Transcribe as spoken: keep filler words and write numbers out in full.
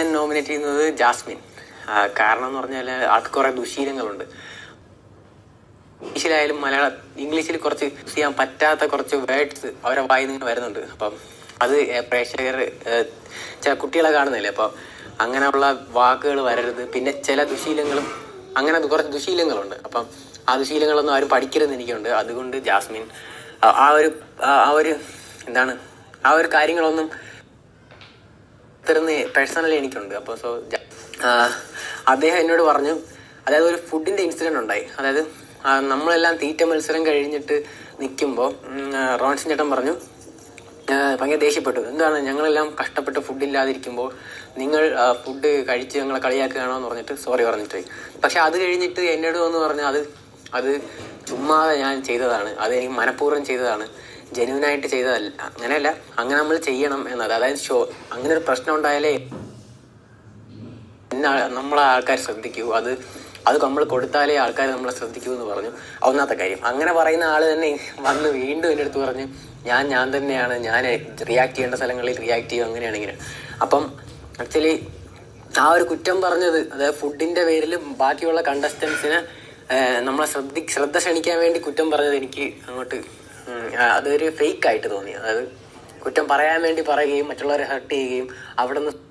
ഞാൻ നോമിനേറ്റ് ചെയ്യുന്നത് ജാസ്മിൻ. കാരണം എന്ന് പറഞ്ഞാൽ ആൾക്ക് കുറെ ദുശീലങ്ങളുണ്ട്. ഇംഗ്ലീഷിലായാലും മലയാള ഇംഗ്ലീഷിൽ കുറച്ച് ചെയ്യാൻ പറ്റാത്ത കുറച്ച് വേർഡ്സ് അവരെ വായിൽ നിന്ന് വരുന്നുണ്ട്. അപ്പം അത് പ്രേക്ഷകർ ചില കുട്ടികളെ കാണുന്നില്ലേ, അപ്പം അങ്ങനെയുള്ള വാക്കുകൾ വരരുത്. പിന്നെ ചില ദുശീലങ്ങളും അങ്ങനെ കുറച്ച് ദുശീലങ്ങളുണ്ട്. അപ്പം ആ ദുശീലങ്ങളൊന്നും ആരും പഠിക്കരുതെന്ന് എനിക്കുണ്ട്. അതുകൊണ്ട് ജാസ്മിൻ ആ ഒരു ആ ഒരു എന്താണ് ആ ഒരു കാര്യങ്ങളൊന്നും ഇത്രന്ന് പേഴ്സണലി എനിക്കുണ്ട്. അപ്പോൾ സോ അദ്ദേഹം എന്നോട് പറഞ്ഞു, അതായത് ഒരു ഫുഡിന്റെ ഇൻസിഡന്റ് ഉണ്ടായി. അതായത് നമ്മളെല്ലാം തീറ്റ മത്സരം കഴിഞ്ഞിട്ട് നിൽക്കുമ്പോൾ റോൺസൺ ചേട്ടൻ പറഞ്ഞു, ഭയങ്കര ദേഷ്യപ്പെട്ടു. എന്താണ് ഞങ്ങളെല്ലാം കഷ്ടപ്പെട്ട് ഫുഡില്ലാതിരിക്കുമ്പോൾ നിങ്ങൾ ഫുഡ് കഴിച്ച് ഞങ്ങളെ കളിയാക്കുകയാണോ എന്ന് പറഞ്ഞിട്ട് സോറി പറഞ്ഞിട്ട്. പക്ഷെ അത് കഴിഞ്ഞിട്ട് എന്നോട് വന്ന് പറഞ്ഞാൽ അത് അത് ചുമ്മാതെ ഞാൻ ചെയ്തതാണ്, അത് എനിക്ക് മനഃപൂർവ്വം ചെയ്തതാണ്, ജെന്യൂനായിട്ട് ചെയ്തതല്ല. അങ്ങനെയല്ല, അങ്ങനെ നമ്മൾ ചെയ്യണം എന്നത്. അതായത് ഷോ അങ്ങനെ ഒരു പ്രശ്നം ഉണ്ടായാലേ നമ്മളെ ആൾക്കാർ ശ്രദ്ധിക്കൂ, അത് അത് നമ്മൾ കൊടുത്താലേ ആൾക്കാർ നമ്മളെ ശ്രദ്ധിക്കൂ എന്ന് പറഞ്ഞു. ഒന്നാമത്തെ കാര്യം. അങ്ങനെ പറയുന്ന ആള് തന്നെ വന്ന് വീണ്ടും എൻ്റെ അടുത്ത് പറഞ്ഞ് ഞാൻ ഞാൻ തന്നെയാണ്, ഞാൻ റിയാക്ട് ചെയ്യേണ്ട സ്ഥലങ്ങളിൽ റിയാക്ട് ചെയ്യും, അങ്ങനെയാണ് ഇങ്ങനെ. അപ്പം ആക്ച്വലി ആ ഒരു കുറ്റം പറഞ്ഞത്, അതായത് ഫുഡിന്റെ പേരിൽ ബാക്കിയുള്ള കണ്ടസ്റ്റൻസിനെ നമ്മളെ ശ്രദ്ധി ശ്രദ്ധ ക്ഷണിക്കാൻ വേണ്ടി കുറ്റം പറഞ്ഞത് എനിക്ക് അങ്ങോട്ട് അതൊരു ഫേക്ക് ആയിട്ട് തോന്നി. അതായത് കുറ്റം പറയാൻ വേണ്ടി പറയുകയും മറ്റുള്ളവരെ ഹർട്ട് ചെയ്യുകയും അവിടെ നിന്ന്